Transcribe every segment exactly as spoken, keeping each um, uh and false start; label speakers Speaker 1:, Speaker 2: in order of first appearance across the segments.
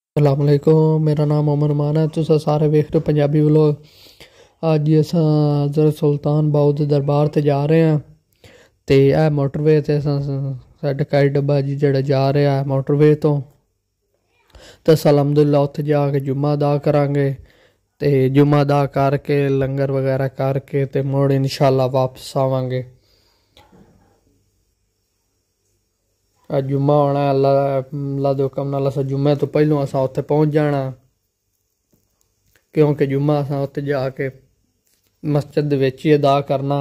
Speaker 1: अस्सलाम वालेकुम, मेरा नाम अमन मान है। तुस सारे वेख रहे हो पंजाबी व्लॉग। अज अस हज़रत सुल्तान बाऊ दे दरबार ते जा रहे हैं। तो यह मोटरवे ते साडा काई डब्बा जी जेड़ा जा रहा है मोटरवे तो तो अस अलहमदुलिल्लाह उत्थे जाके जुम्मा अदा करांगे। तो जुम्मा अदा करके लंगर वगैरह करके तो मुड़ इंशाअल्लाह वापस आवांगे। अज जुम्मा होना अल्लाह अल्लाह दे हुक्म नाल अस जुम्मे तो पहलों अस उत्थे पहुँच जाना, क्योंकि जुम्मा अस उत्थे जाके मस्जिद दे विच ही अदा करना।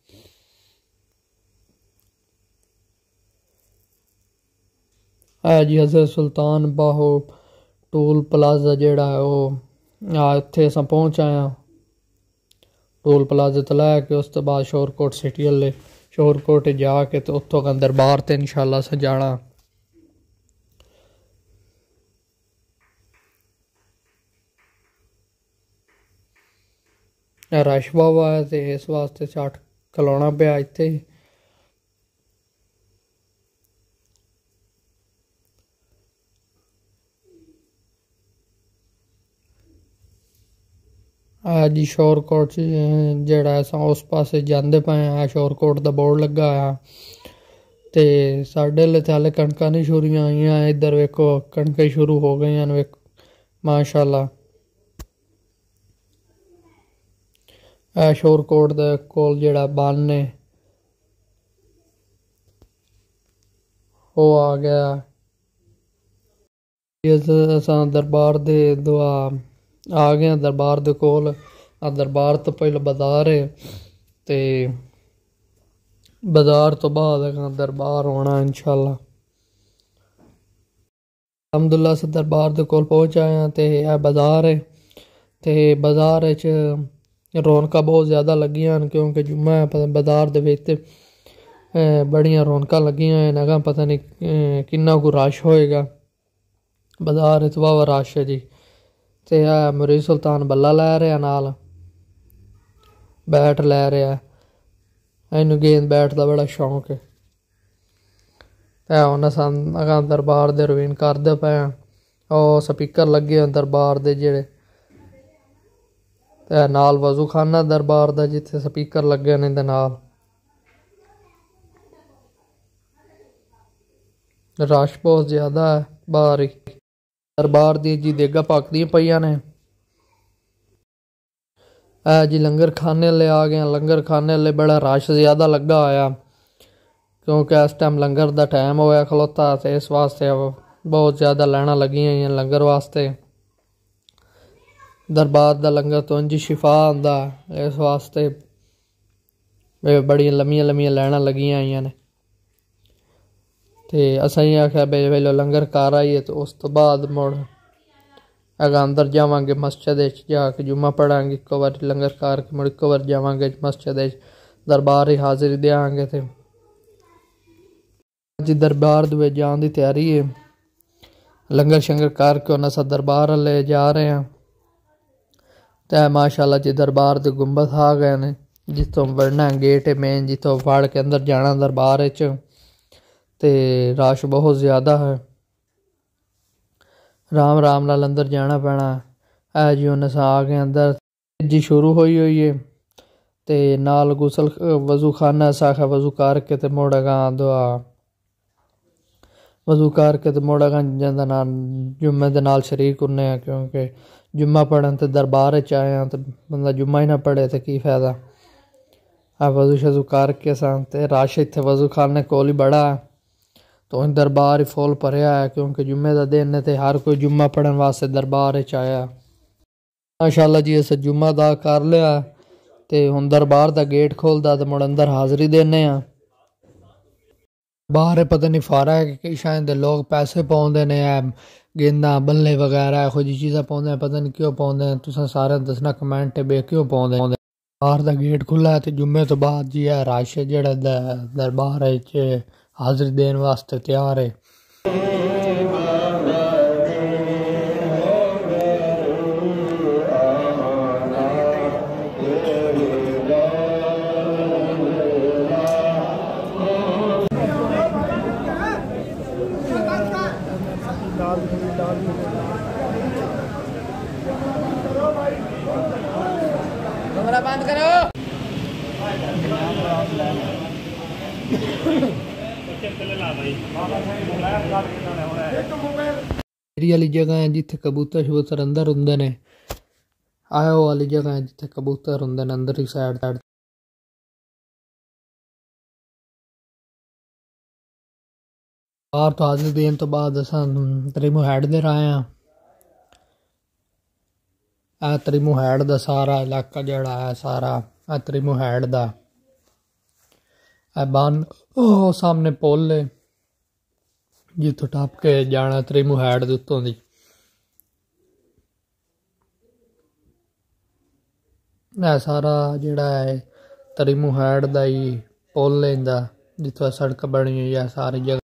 Speaker 1: है जी हज़रत सुल्तान बाहू टोल प्लाजा जेड़ा है वो उत्थे अस पहुँच आए हैं। टोल प्लाजे तो लैके उस तो बाद शोरकोट सिटी हल्ले शोरकोट जाके तो उत्थों का दरबार ते इंशाअल्लाह अस जाना। रश बावा है तो इस वास्ते झट खलोना पिया इत्थे। जी शोरकोट जेड़ा अस उस पासे जांदे पे हैं, शोरकोट दा बोर्ड लगा है। तो साढ़े हल्ले तो हाले कणकां नहीं शुरू आईयां, इधर वेखो कणकें शुरू हो गई हैं वेखो माशाअल्लाह। ए शोरकोट दे कोल जेड़ा बन है वो आ गया। अस दरबार दे दुआ आ गए दरबार दे कोल। दरबार तो पहले बाजार है ते बाजार तो बाद दरबार होना इंशाअल्लाह। अलहमदुलिल्लाह अस दरबार दे कोल पहुंच आए हैं। ते यह बाजार है ते बाजार च रौनक बहुत ज़्यादा लगियां हैं, क्योंकि जुम्मा है। बाजार दे विच बड़ियां रौनक लगियां हैं। अगर पता नहीं किन्ना को रश होएगा। बाजार च वावा रश है जी। तो यह मुरीद सुल्तान बल्ला लै रहा नाल बैट लै रहा है। इनू गेंद बैट का बड़ा शौक है। तो हुण अस अगां दरबार दे रवीन करदे पे हैं। और स्पीकर लगे हैं दरबार दे जेड़े, ते नाल वजू खाना दरबार दा जिथे स्पीकर लगे ने दे नाल। रश बहुत ज़्यादा है बाहर ही। दरबार दी जी देगा पकदियां पईयां ने। है जी लंगर खाने ले आ गए। लंगर खाने ले बड़ा रश ज़्यादा लगा होया, क्योंकि इस टाइम लंगर दा टाइम होया खलोता। तो इस वास्ते बहुत ज़्यादा लाइनां लगियां होईयां लंगर वास्ते। दरबार दा लंगर तो इंज शिफा आंदा, इस वास्ते बड़ियां लम्मियां लम्मियां लाइनां लगियां होईयां ने। ते असें आख्या बे वेलो लंगर कर आइए तो उस तो बाद मुड़ अगर अंदर जावांगे मस्जिद जाके जुम्मा पढ़ांगे। एक बार लंगर करके मुड़ एक बार जावांगे मस्जिद दरबार ही हाजिरी देंगे। तो जी दरबार दे जाने की तैयारी है। लंगर शंगर करके उन्हें अस दरबार ले जा रहे हैं। तो माशाअल्लाह जी दरबार दे गुंबद आ गए ने, जितों वड़ना गेट है मेन, जितों फाड़ के अंदर जाना दरबार च। ते रश बहुत ज़्यादा है, राम राम नाल अंदर जाना पैना है जी। उन्हें आ गए अंदर जी शुरू हुई हुई है। ते नाल गुसल वजू खाना साखा वजू करके ते मुड़ अगां दुआ वजू करके ते मुड़ अगां जंदा नाल जुम्मे दे नाल शरीक होने, क्योंकि जुम्मा पढ़न ते दरबार च आए हैं। तो बंदा जुम्मा ही ना पढ़े तो की फ़ायदा। आ वजू शजू करके सन ते रश इत्थे वजू खाने कोल ही बड़ा है। तो दरबार ही फुल भरिया है, क्योंकि जुम्मे का दिन है तो हर कोई जुम्मा पढ़न वास्ते दरबार च आया। माशाअल्लाह जी अस जुम्मा अदा कर लिया। तो हुण दरबार का गेट खोलदा तो मुड़ अंदर हाज़री देने आ। बाहर पता नहीं फारा है कि कई शायद लोग पैसे पाउंदे ने, गेंदा बल्ले वगैरह एहो जी चीज़ां पाउंदे, पता नहीं क्यों पाउंदे। तुसें सारे दसना कमेंट बे क्यों पाउंदे। बाहर का गेट खुला है तो जुम्मे तो बाद जी है रश जेड़ा दरबार च हाजिरी देने वास्ते तैयार है। वाली जगह है जिथे कबूतर शबूतर अंदर होंगे ने, आयो वाली जगह है जिथे कबूतर होंगे ने अंदर ही साइड साइड। बाहर तो हाजिर देन तो बाद असां तरीमो हैड दे आए हैं। आ तरीमो हैड दा सारा इलाका जड़ा है सारा आ तरीमो हैड दा बन ओ सामने पुल है जिथों टप के जाना तरीमो हैड दे उत्तों दी। ए सारा जड़ा है तरीमो हैड दा ही पुल है इंदा जिथों सड़क बनी हुई है सारी जगह।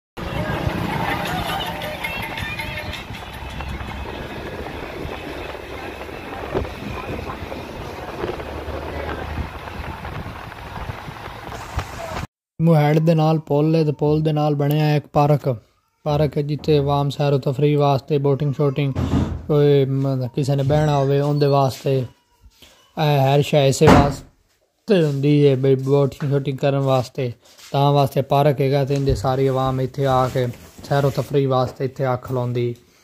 Speaker 1: मुहैड़ दे नाल पुल है, पुल दे नाल बनया एक पार्क पार्क है जिथे आवाम सैरो तफरी वास्ते बोटिंग शोटिंग कोई किसी ने बहना होवे उनके वास्ते हर शय इसे वास्ते होंदी है बई बोटिंग शोटिंग करने वास्ते तां वास्ते पार्क हैगा ते इंदे सारी आवाम इत्थे आके सैरो तफरी वास्ते इत्थे आ खलोंदी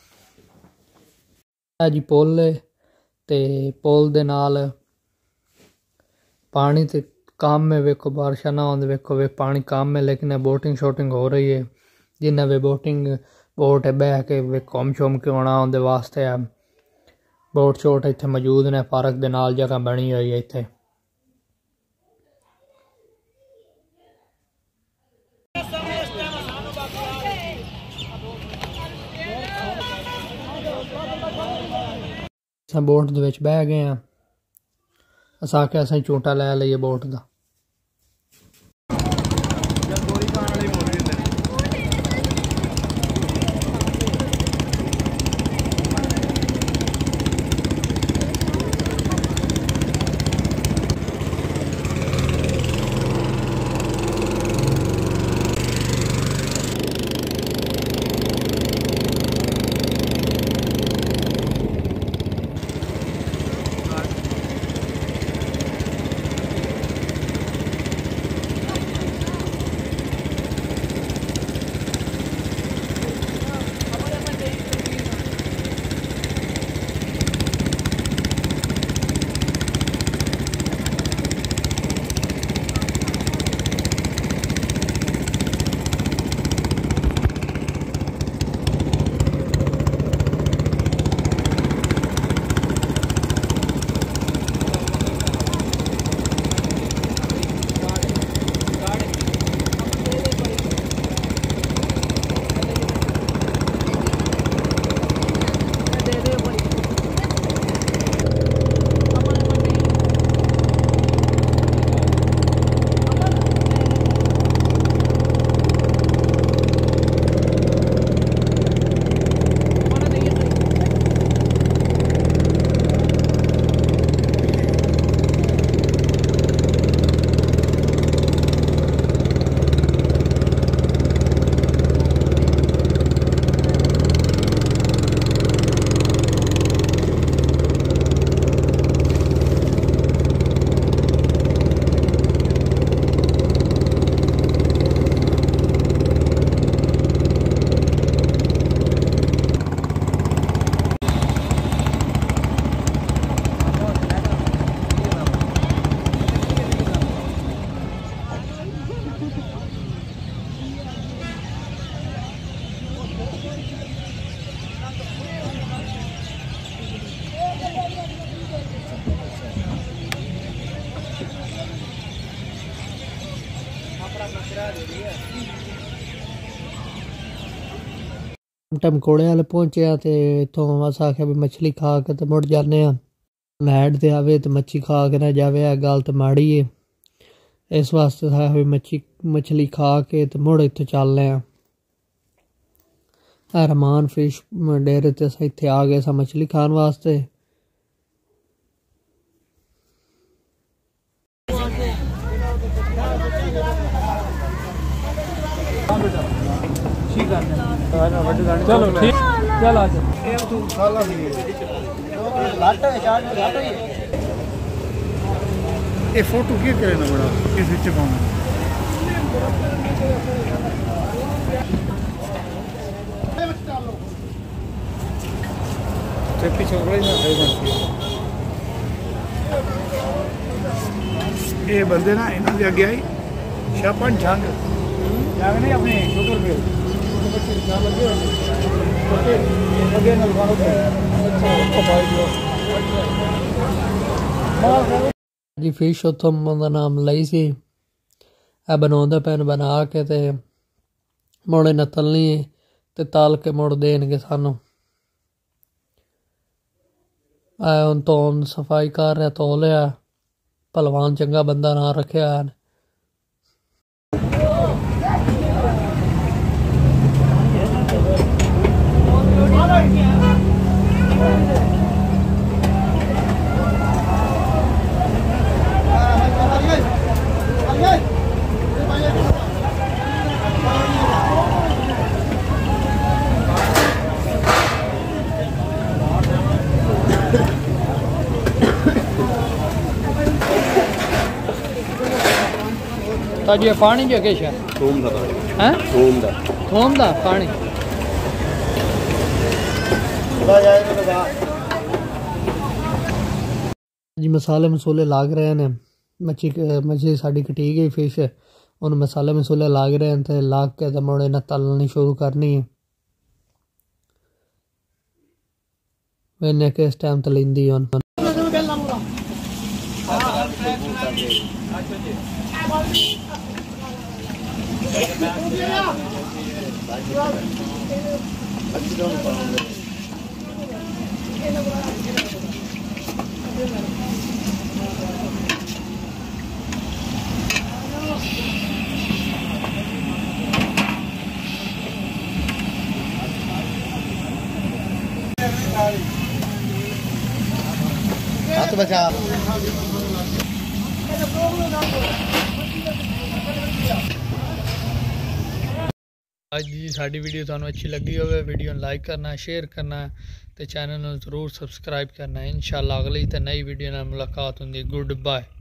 Speaker 1: है जी। पुल है ते पुल दे नाल पानी ते काम में वेखो बारिशा ना आते वेखो वे पानी काम में लेकिन बोटिंग शोटिंग हो रही है जिन्हें वे बोटिंग बोट है बह के वे घूम शुम के आना उनके वास्ते है बोट शोट इत्थे मौजूद ने पार्क दे नाल जगह बनी हुई है इत्थे। बोट दे विच बह गए हैं असा के असें झूटा लै लईए बोट दा। टम कोड़े वाले पहुंचे तो इतों अस आख्या भी मछली खा के तो मुड़ जाने लैंड से आवे तो मच्छी खा के ना जावे गल तो माड़ी है इस वास्ते भी मच्छी मछली खा के तो मुड़ इतों चलने रहमान फिश डेरे ते अस इत्थे आ गए सा मछली खान वास्ते।
Speaker 2: चलो ठीक चल आ
Speaker 3: ये फोटो की करे ना बड़ा किस विच पाना
Speaker 2: छोकरे ना सही बनती
Speaker 3: ये बंदे ना इन्हों के अगे आई छापन छंग
Speaker 2: जाग नहीं अपने शुगर पे बच्चे क्या लगे ओके अगे ना लगा लो अच्छा ओ भाई जो
Speaker 1: जी फिश उत्थों ਦਾ ਨਾਮ ਲਈ ਸੀ ਇਹ ਬਣਾਉਂਦੇ ਪੈਨ ਬਣਾ ਕੇ ਤੇ ਮੋੜੇ ਨਾ ਤਲਣੀ ਤੇ ਤਾਲ ਕੇ ਮੋੜ ਦੇਣਗੇ ਸਾਨੂੰ ਆ ਹੁਣ ਤੋਂ ਸਫਾਈ ਕਰ ਰਿਹਾ ਧੋ ਲਿਆ ਭਲਵਾਨ ਚੰਗਾ ਬੰਦਾ ਨਾ ਰੱਖਿਆ ताजी पानी जो किश है थूम दा हैं थूम दा थूम दा पानी जी मसाले मसूले लाग रहे हैं मच्छी मच्छी साड़ी कटी गई फिश उन मसाले मसूले लाग रहे हैं ते लाग के ते मोड़े ना तलनी शुरू करनी है मैंने किस टाइम तलिंदी हूं हाथ बचा आज जी साड़ी वीडियो तुहानू अच्छी लगी होवे वीडियो लाइक करना शेयर करना ते चैनल नू जरूर सबसक्राइब करना इंशाअल्लाह अगली ते नई वीडियो नाल मुलाकात होंदी गुड बाय।